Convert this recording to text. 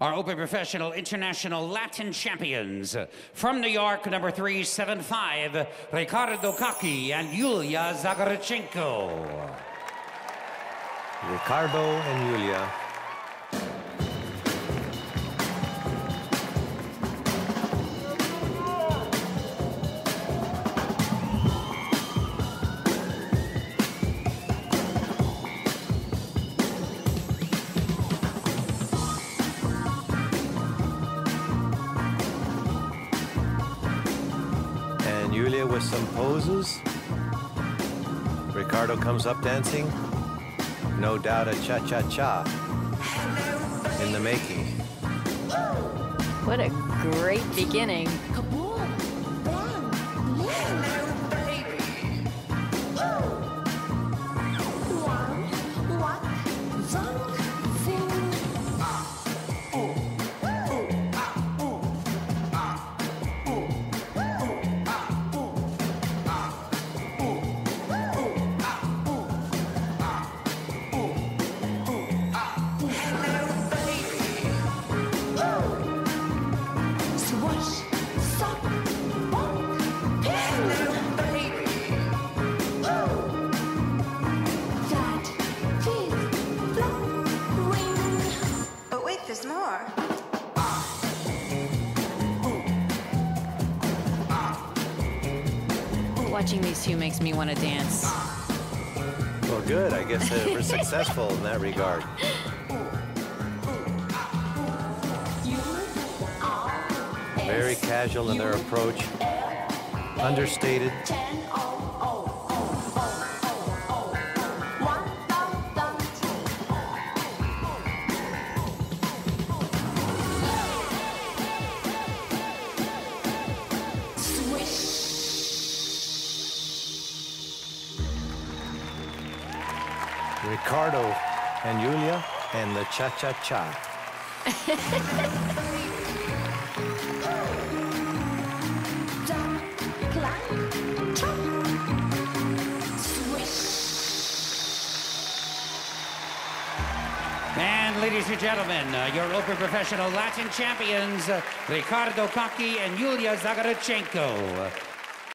Our Open Professional International Latin champions. From New York, number 375, Ricardo Cocchi and Yulia Zagarchenko. Ricardo and Yulia. Yulia with some poses. Ricardo comes up dancing. No doubt a cha-cha-cha in the making. What a great beginning. There's more. Watching these two makes me want to dance. Well, good. I guess we're successful in that regard. Very casual in their approach. Understated. Ricardo and Yulia and the cha-cha-cha. And ladies and gentlemen, your Open Professional Latin champions, Ricardo Cocchi and Yulia Zagarchenko.